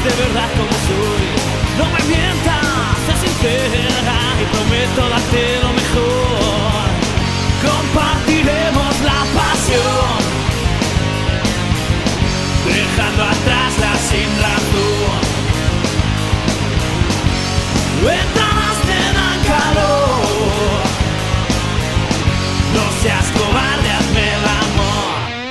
de verdad como soy. No me mientas, sé sincera y prometo darte lo mejor. Compartiremos la pasión, dejando atrás la sin razón. Ventanas te dan calor, no seas cobarde, hazme el amor.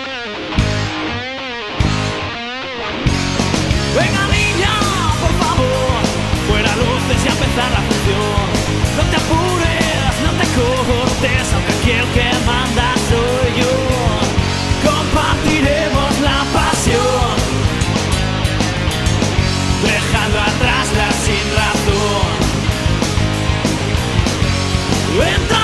Venga niña, por favor, fuera luces y a empezar la función. No te apures, no te cortes, aunque aquí el que manda soy yo. Compartiremos la pasión, dejando atrás la sin razón.